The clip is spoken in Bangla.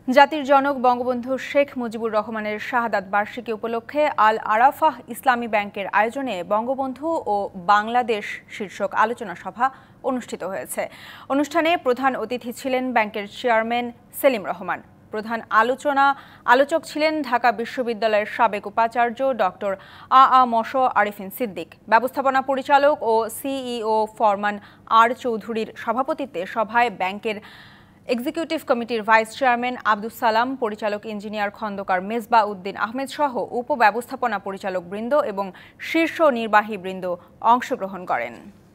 জাতির জনক বঙ্গবন্ধু শেখ মুজিবুর রহমানের শাহাদাত বার্ষিকী উপলক্ষে আল আরাফাহ ইসলামী ব্যাংকের আয়োজনে বঙ্গবন্ধু ও বাংলাদেশ শীর্ষক আলোচনা সভা অনুষ্ঠিত হয়েছে। অনুষ্ঠানে প্রধান অতিথি ছিলেন ব্যাংকের চেয়ারম্যান সেলিম রহমান। প্রধান আলোচক ছিলেন ঢাকা বিশ্ববিদ্যালয়ের সাবেক উপাচার্য ডক্টর মশ আরিফিন সিদ্দিক। ব্যবস্থাপনা পরিচালক ও সিইও ফরমান আর চৌধুরীর সভাপতিত্বে সভায় ব্যাংকের এক্সিকিউটিভ কমিটির ভাইস চেয়ারম্যান আব্দুস সালাম, পরিচালক ইঞ্জিনিয়ার খন্দকার মেজবা উদ্দিন আহমেদ সহ উপব্যবস্থাপনা পরিচালক বৃন্দ এবং শীর্ষ নির্বাহী বৃন্দ অংশগ্রহণ করেন।